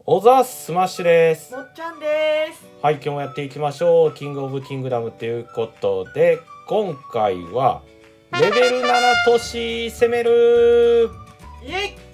オザスマッシュです。 もっちゃんです。 はい、今日もやっていきましょう。キングオブキングダムということで、今回はレベル7都市攻める。 イエイ。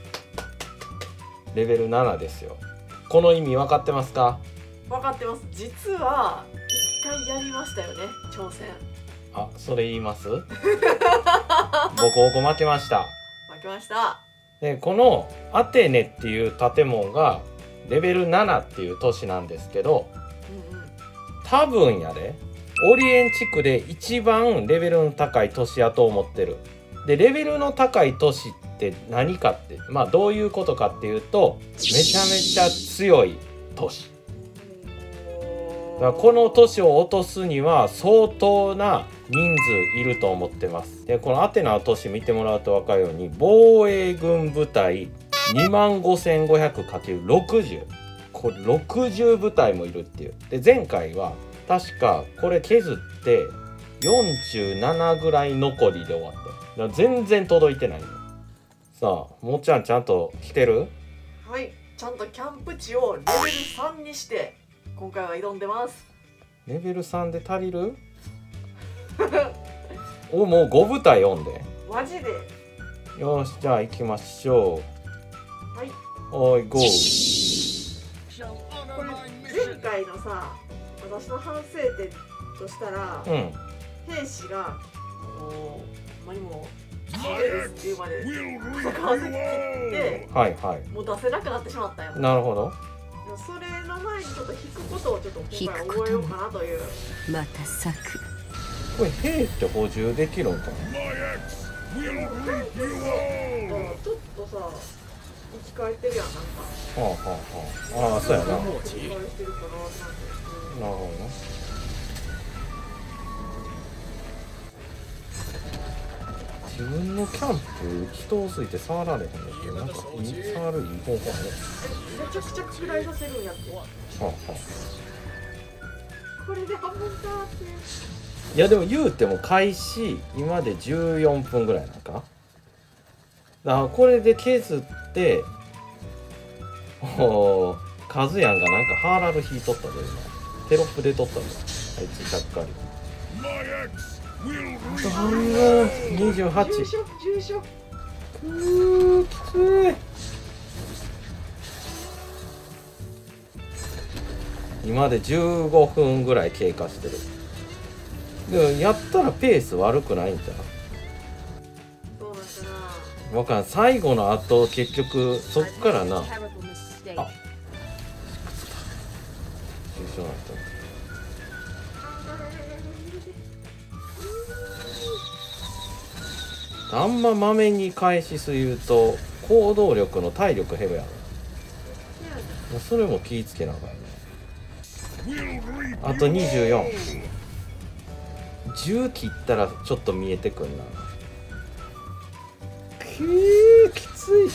レベル7ですよ。この意味分かってますか？ 分かってます。実は一回やりましたよね、挑戦。 あ、それ言いますボコボコ負けました。 負けました。 で、このアテネっていう建物がレベル7っていう都市なんですけど、多分やでオリエン地区で一番レベルの高い都市やと思ってる。で、レベルの高い都市って何かって、まあどういうことかっていうと、めちゃめちゃ強い都市。だからこの都市を落とすには相当な人数いると思ってます。で、このアテナの都市見てもらうと分かるように、防衛軍部隊 25,500×60、これ60部隊もいるっていう。で、前回は確かこれ削って47ぐらい残りで終わった。だから全然届いてないの。さあ、もっちゃんちゃんと来てる？ はい、ちゃんとキャンプ地をレベル3にして今回は挑んでます。 レベル3で足りる？お、もう5部隊読んで。 マジで？ よし、じゃあ行きましょう。はい。 おい、ゴー。 これ前回のさ、私の反省点としたら、兵士が何もそうですっていうまで戦わせきって、もう出せなくなってしまったよ。 なるほど。 それの前にちょっと引くことをちょっと今回覚えようかなという。 また咲く。 これ兵って補充できるんかな？ ちょっとさ、生き返ってるやん、なんか。 ああ、そうやな。なるほどな。自分のキャンプ人をついて触られへんのってなんか触るいい方法ある？ めちゃくちゃ拡大させるんやって。これで半分かって。 いやでも言うても開始今で14分ぐらいなんか。だからこれで削ってカズヤンがなんかハーラル引いとったで今テロップで取ったんだあいつちゃっかり。あと半分28。 重症きつい。今で15分ぐらい経過してる。でもやったらペース悪くないんじゃん。わかんない。最後の後結局そっからな。あ、重症なった。あんままめに開始すると行動力の体力減るやろ。それも気ぃつけながらね。あと24。10切ったらちょっと見えてくんな。きつい。きついよ。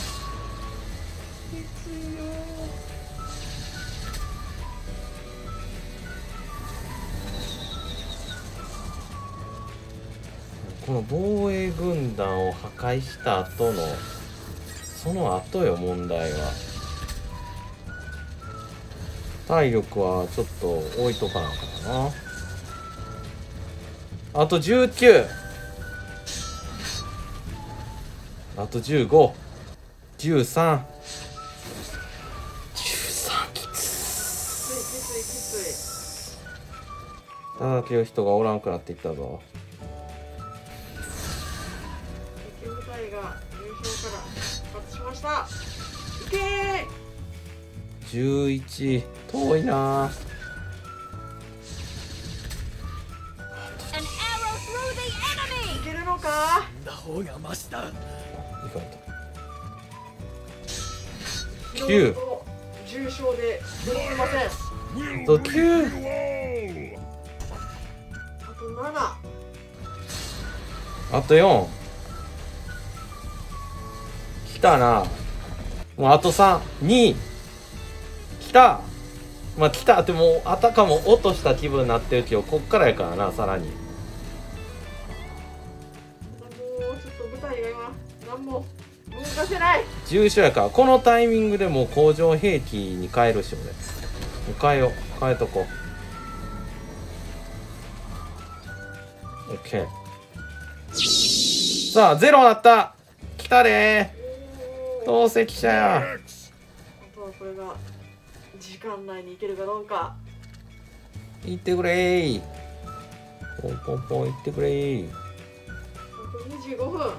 この防衛軍団を破壊した後のその後よ問題は。体力はちょっと置いとかなあかんな。あと19。あと15。13。きつい。叩ける人がおらんくなっていったぞ。 部隊が優勝から復活しました。いけー。 11。遠いな。 いけるのか。 9。 重傷で出てきません。 あと9。 あと7。 あと4。来たな。もうあと3。2。来た。まあ来たってもうあたかも落とした気分になってるけど、こっからやからな、さらに。 もうちょっと舞台が今何も動かせない。 重症やから、このタイミングでもう工場兵器に変えるし俺。もう変えよう。変えとこう。オッケー。さあゼロなった。来たでー。投石者や。 あとはこれが時間内に行けるかどうか。 行ってくれー。ポンポンポン行ってくれー。 残り25分。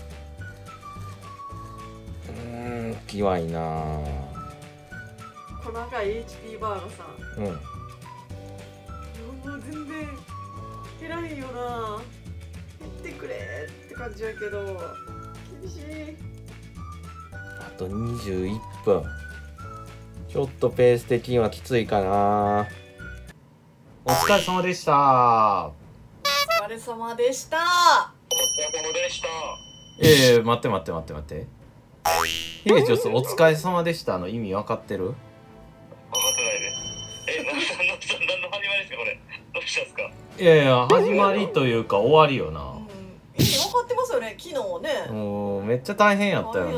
きわいなー。 細かい HP バーガーさん。 うん。 もう全然減らへんよな。減ってくれって感じやけど厳しい。 あと21分。ちょっとペース的にはきついかな。お疲れ様でした。 お疲れ様でした。 お疲れ様でした。 待って待って待って待って。ヒデチョスお疲れ様でしたの意味分かってる？ 分かってないです。何の始まりですかこれ。どうしたんですか？ いやいや始まりというか終わりよな。 意味分かってますよね。昨日ね。 もうめっちゃ大変やったよな。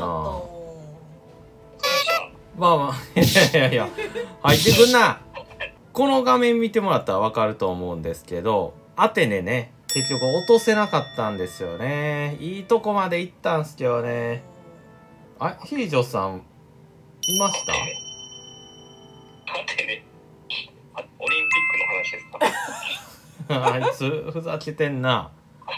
そうまあまあいやいやいや入ってくんな。この画面見てもらったら分かると思うんですけど、アテネね結局落とせなかったんですよね。いいとこまで行ったんすけどね。あ、ヒージョさんいました？ アテネ。オリンピックの話ですか？ あいつふざけてんな。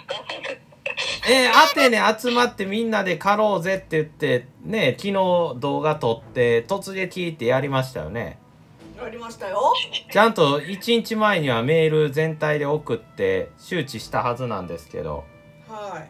アテネ集まってみんなで狩ろうぜって言ってね、昨日動画撮って突撃ってやりましたよね。 やりましたよ。 ちゃんと1日前にはメール全体で送って周知したはずなんですけど、 はい。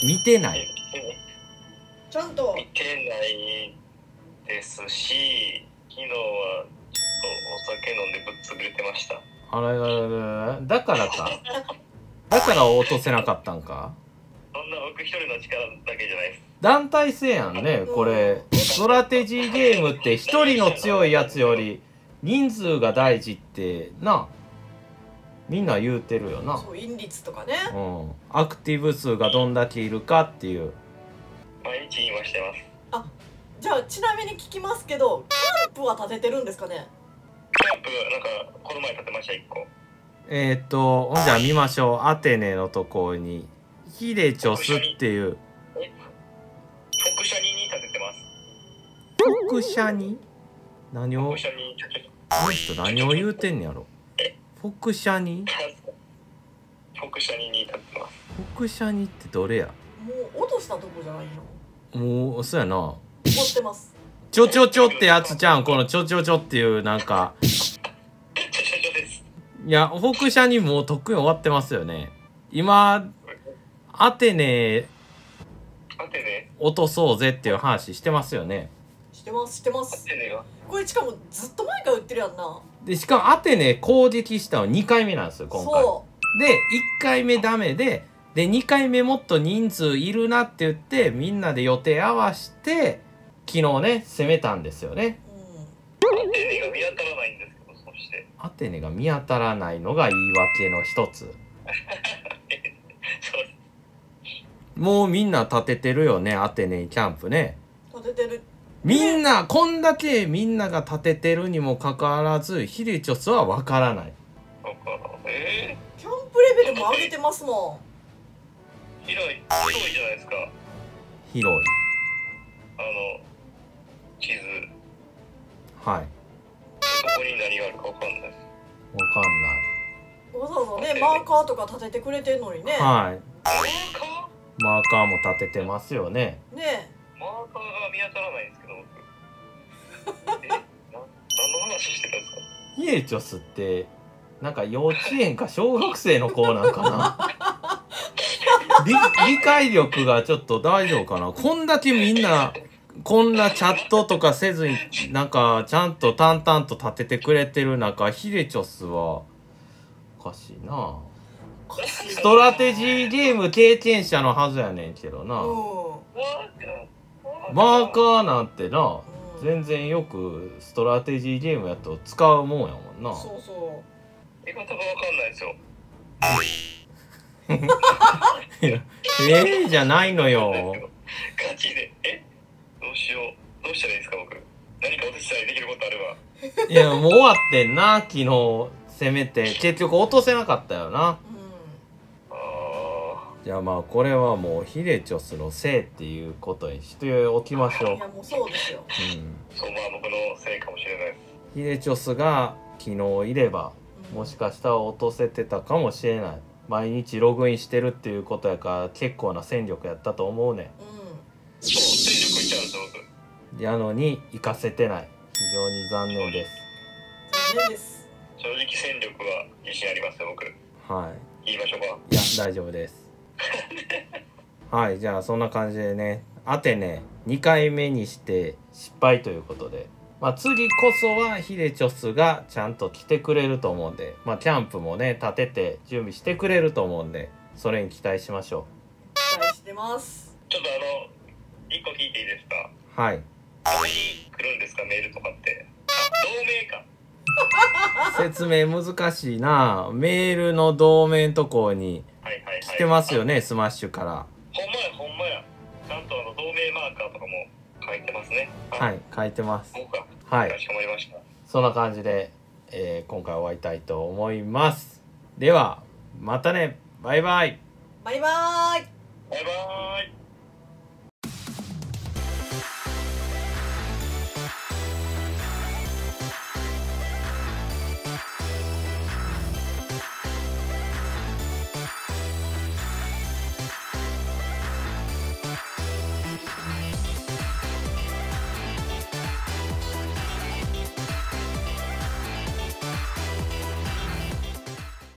見てない。 ちゃんと見てないですし、昨日はちょっとお酒飲んでぶっ潰れてました。 あれだからか。だから落とせなかったんか。 そんな僕一人の力だけじゃないです。 団体戦やんねこれ。ストラテジーゲームって一人の強いやつより人数が大事ってな、みんな言うてるよな。 そう因率とかね。 アクティブ数がどんだけいるかっていう。 毎日言いましてます。 じゃあちなみに聞きますけど、キャンプは立ててるんですかね。 キャンプなんかこの前立てました1個。 ほんじゃ見ましょう。アテネのところにヒデチョスっていう。 フォクシャニに立ててます。 フォクシャニ？何を？ フォクシャニこの人何を言うてんねやろ。フォクシャニ？ フォクシャニに立ってます。 フォクシャニってどれや？ もう落としたとこじゃないの。 もうそうやな。 持ってます。 ちょちょちょってやつじゃん。このちょちょちょっていうなんか。いやフォクシャニもうとっくに終わってますよね。今アテネ落とそうぜっていう話してますよね。 してますしてます。 アテネがこれしかもずっと前から売ってるやんな。 でしかもアテネ攻撃したの2回目なんですよ今回。 そで1回目ダメで2回目もっと人数いるなって言ってみんなで予定合わして昨日ね攻めたんですよね。 アテネが見当たらないんですけど、そしてアテネが見当たらないのが言い訳の一つ。もうみんな立ててるよねアテネキャンプね。 立ててる。 みんなこんだけみんなが立ててるにもかかわらずヒデチョスは分からない。 キャンプレベルも上げてますもん。広いじゃないですか。 広い。 地図。 はい。 そこに何があるか分かんないです。 分かんない。 わざわざねマーカーとか立ててくれてんのにね。 はい。 マーカーも立ててますよね。 ねマーカーが見当たらないんですけど僕。何の話してたんですか？ ヒデチョスってなんか幼稚園か小学生の子なんかな。理解力がちょっと大丈夫かな。こんだけみんなこんなチャットとかせずになんかちゃんと淡々と立ててくれてる中、ヒデチョスはおかしいな。ストラテジーゲーム経験者のはずやねんけどな。マーカーなんてな全然よくストラテジーゲームやと使うもんやもんな。 そうそう。 言い方が分かんないですよ。 じゃないのよ。 ガチでどううしよう。どうしたらいいですか僕。何かお手伝いできることあれば。 いやもう終わってんな昨日攻めて結局落とせなかったよな。 あじゃあまあこれはもうヒデチョスのせいっていうことにしておきましょう。 いやもうそうですよ。 そうまあ僕のせいかもしれないです。 ヒデチョスが昨日いればもしかしたら落とせてたかもしれない。毎日ログインしてるっていうことやから結構な戦力やったと思うねん。 そう戦力いっちゃうんですよ僕。 やのに活かせてない。非常に残念です。 残念です。 正直戦力は自信ありますよ僕。 はい。 言いましょうか。 いや大丈夫です。はいじゃあそんな感じでねアテネ2回目にして失敗ということで、まあ、次こそはヒデチョスがちゃんと来てくれると思うんで、まあ、キャンプもね立てて準備してくれると思うんでそれに期待しましょ期待してます。 ちょっと1個聞いていいですか。 う。はいどこに来るんですかメールとかって。同盟か。 説明難しいな。メールの同盟のとこにはいはいはい。 来てますよねスマッシュから。 ほんまやほんまや。ちゃんと同盟マーカーとかも書いてますね。 はい書いてます。 そうか。 はいかしこまりました。 そんな感じで、今回終わりたいと思います。ではまたねバイバイ。 バイバーイ。 バイバーイ。